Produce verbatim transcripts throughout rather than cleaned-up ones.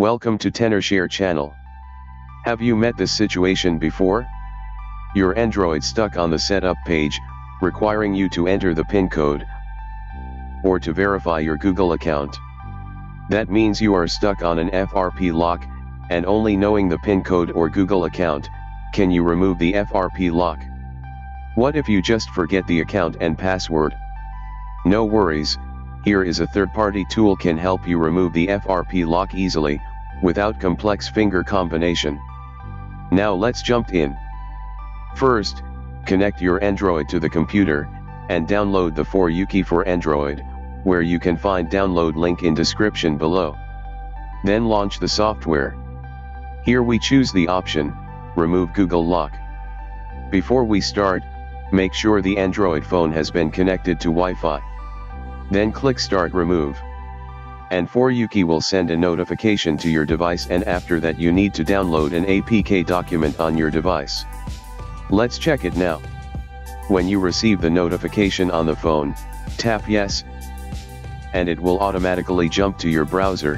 Welcome to Tenorshare channel. Have you met this situation before? Your Android stuck on the setup page, requiring you to enter the PIN code or to verify your Google account. That means you are stuck on an F R P lock, and only knowing the PIN code or Google account can you remove the F R P lock. What if you just forget the account and password? No worries, here is a third-party tool can help you remove the F R P lock easily, without complex finger combination. Now let's jump in. First, connect your Android to the computer, and download the F R P key for Android, where you can find download link in description below. Then launch the software. Here we choose the option, Remove Google Lock. Before we start, make sure the Android phone has been connected to Wi-Fi. Then click Start Remove. And F R P key will send a notification to your device, and after that you need to download an A P K document on your device. Let's check it now. When you receive the notification on the phone, tap Yes, and it will automatically jump to your browser.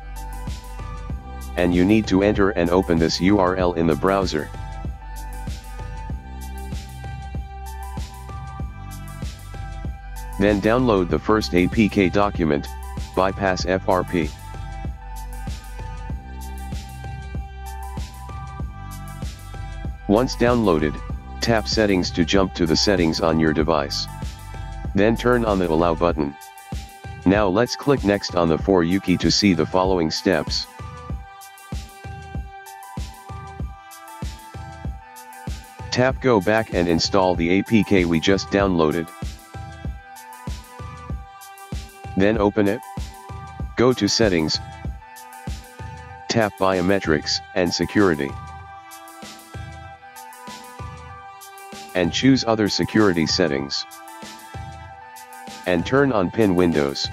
And you need to enter and open this U R L in the browser. Then download the first A P K document, Bypass F R P. Once downloaded, tap Settings to jump to the settings on your device. Then turn on the Allow button. Now let's click Next on the F R P key to see the following steps. Tap Go back and install the A P K we just downloaded. Then open it. Go to Settings. Tap Biometrics and Security. And choose Other Security Settings. And turn on PIN windows.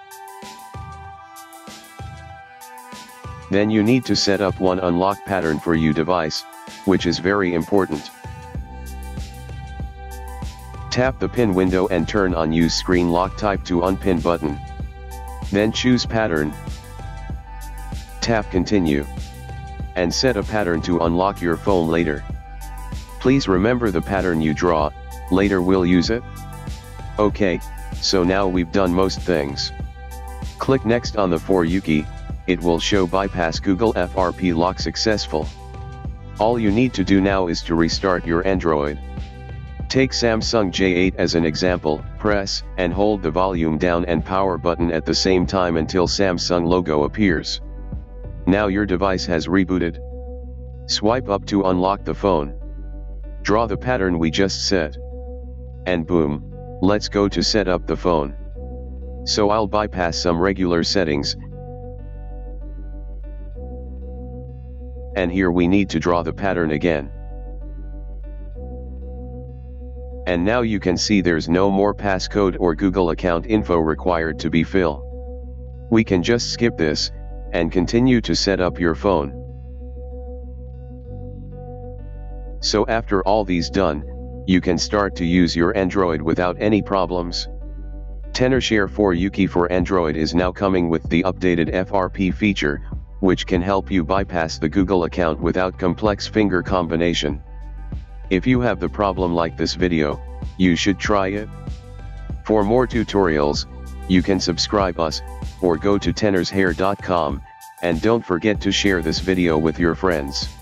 Then you need to set up one unlock pattern for your device, which is very important. Tap the PIN window and turn on Use Screen Lock Type to Unpin button. Then choose Pattern. Tap Continue. And set a pattern to unlock your phone later. Please remember the pattern you draw, later we'll use it. Okay, so now we've done most things. Click Next on the F R P key, it will show Bypass Google F R P Lock Successful. All you need to do now is to restart your Android. Take Samsung J eight as an example, press and hold the volume down and power button at the same time until Samsung logo appears. Now your device has rebooted. Swipe up to unlock the phone. Draw the pattern we just set. And boom, let's go to set up the phone. So I'll bypass some regular settings. And here we need to draw the pattern again. And now you can see there's no more passcode or Google account info required to be filled. We can just skip this, and continue to set up your phone. So after all these done, you can start to use your Android without any problems. Tenorshare F R P key for Android is now coming with the updated F R P feature, which can help you bypass the Google account without complex finger combination. If you have the problem like this video, you should try it. For more tutorials, you can subscribe us, or go to tenorshare dot com, and don't forget to share this video with your friends.